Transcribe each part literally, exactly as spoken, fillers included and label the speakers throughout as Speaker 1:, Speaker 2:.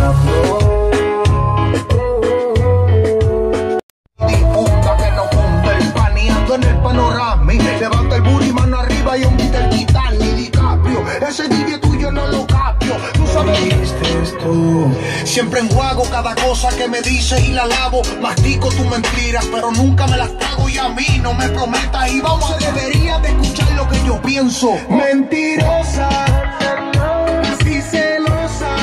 Speaker 1: Difunda que no funde el paneando en el panorama. Levanta el booty, mano arriba y un beat el Titán y DiCaprio. Ese D J tuyo no lo capio. Tú sabes que esto. Siempre enjuago cada cosa que me dices y la lavo. Mastico tus mentiras, pero nunca me las trago. Y a mí no me prometas y vamos a debería de escuchar lo que yo pienso. Mentirosa, así celosa,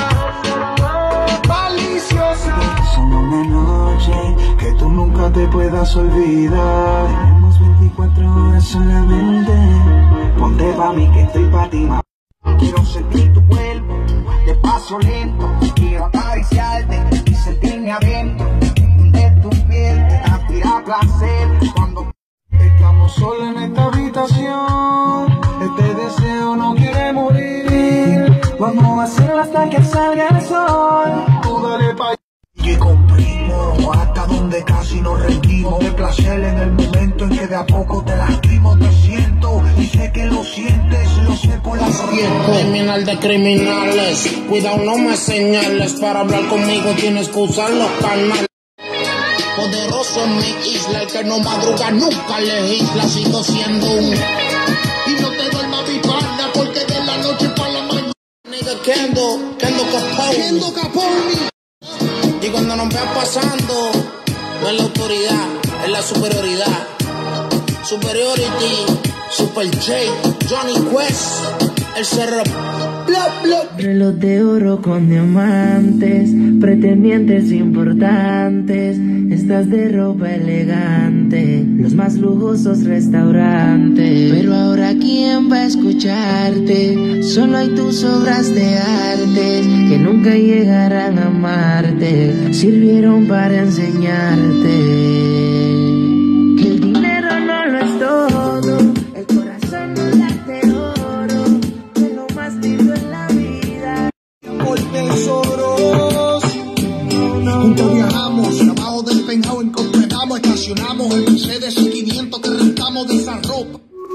Speaker 1: maliciosa.
Speaker 2: Solo una noche que tú nunca te puedas olvidar. Tenemos veinticuatro horas solamente. Ponte pa' mí que estoy pa' ti. Quiero sentir tu cuerpo, despacio lento. Quiero acariciarte y sentirme adentro de tu piel. Aspira placer cuando estamos solos en esta habitación. Este deseo no quiere morir. Vamos a hacerlo hasta que salga el sol. Tú dale pa' y comprimo hasta donde casi nos rendimos. De placer en el momento en que de a poco te lastimo. Te siento y sé que lo sientes, lo sé por la siento.
Speaker 3: Criminal de criminales, cuidado no me señales. Para hablar conmigo tienes que usar los canales. Poderoso en mi isla, el que no madruga nunca legisla. Sigo siendo un y no te duermas mi pana, porque de la noche para la mañana. Nigga Kendo, Kendo Capone, Kendo Capone. Y cuando nos vean pasando, no es la autoridad, es la superioridad. Superiority, Super J, Johnny Quest, el cerro. Bla, bla.
Speaker 4: Reloj de oro con diamantes, pretendientes importantes. Estás de ropa elegante, los más lujosos restaurantes. Pero ahora ¿quién va a escucharte? Solo hay tus obras de arte que nunca llegarán a amarte. Sirvieron para enseñarte que el dinero no lo es todo, el corazón no late oro, que lo más lindo en la vida.
Speaker 1: Por tesoros, juntos viajamos, abajo del penthouse encontramos, estacionamos el Mercedes quinientos que rentamos de esa ropa.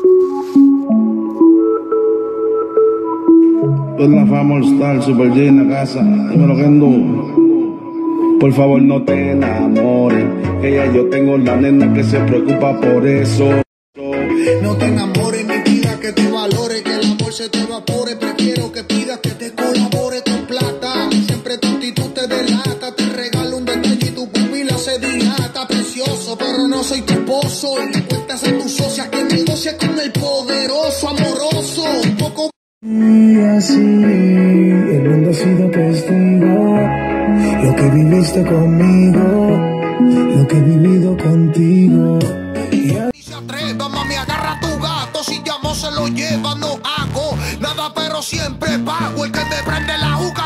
Speaker 5: Es la fama Star Super J en la casa, dímelo Kendo. Por favor no te enamores, que ya yo tengo la nena que se preocupa por eso.
Speaker 1: No te enamores, mi vida, que te valore, que el amor se te evapore. Prefiero que pidas que te colabore con plata. Siempre tu actitud te delata, te regalo un detalle y tu pupila se dilata. Precioso, pero no soy tu esposo. Y le cuentas a tus socias que negocia con el poderoso, amoroso, un poco.
Speaker 2: Y así el mundo ha sido testigo. Lo que viviste conmigo, lo que he vivido contigo.
Speaker 1: Y se atreva, mami, agarra tu gato. Si te amo se lo lleva, no hago nada, pero siempre pago. El que te prende la juca